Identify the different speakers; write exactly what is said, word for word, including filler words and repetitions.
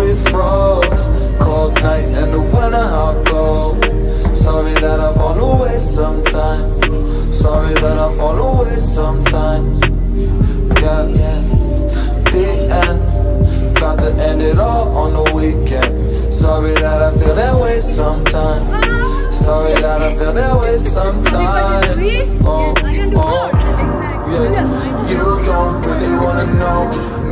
Speaker 1: we froze. Cold night and the winter hot cold. Sorry that I fall away sometimes. Sorry that I fall away sometimes. Yeah, yeah. The end, got to end it all on the weekend. Sorry that I feel that way sometimes. Sorry that I feel that way sometimes. Oh, oh, yeah. You don't really wanna know.